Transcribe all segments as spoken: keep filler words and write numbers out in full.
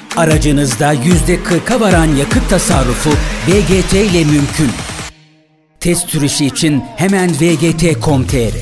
Aracınızda yüzde kırka varan yakıt tasarrufu V G T ile mümkün. Test sürüşü için hemen v g t nokta com nokta t r.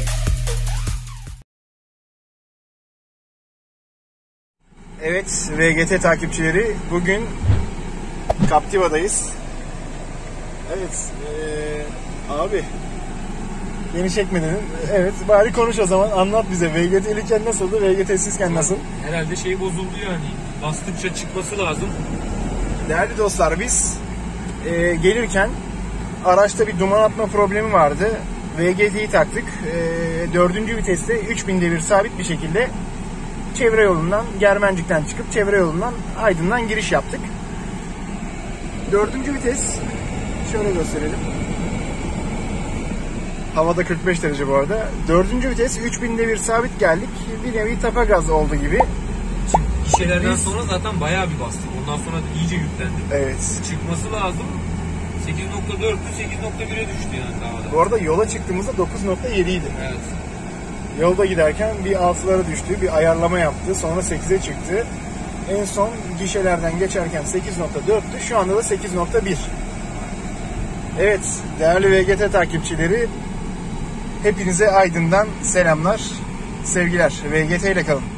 Evet, V G T takipçileri, bugün Captiva'dayız. Evet, ee, abi yeni çekme dedim. Evet, bari konuş o zaman, anlat bize. V G T'liyken nasıldı, V G T'sizken nasıl? Herhalde şey bozuldu yani. Bastıkça çıkması lazım. Değerli dostlar, biz e, gelirken araçta bir duman atma problemi vardı. V G T'yi taktık. E, dördüncü viteste üç bin devir sabit bir şekilde çevre yolundan, Germencik'ten çıkıp çevre yolundan Aydın'dan giriş yaptık. Dördüncü vites, şöyle gösterelim. Havada kırk beş derece bu arada. Dördüncü vites üç bin devir sabit geldik. Bir nevi tapa gaz oldu gibi. Gişelerden Biz... sonra zaten bayağı bir bastık. Ondan sonra da iyice yüklendik. Evet. Çıkması lazım. sekiz nokta dörttü, sekiz nokta bire düştü yani havada. Bu arada yola çıktığımızda dokuz nokta yedi idi. Evet. Yolda giderken bir altılara düştü, bir ayarlama yaptı, sonra sekize çıktı. En son gişelerden geçerken sekiz nokta dörttü, şu anda da sekiz nokta bir. Evet, değerli V G T takipçileri, hepinize Aydın'dan selamlar, sevgiler. V G T ile kalın.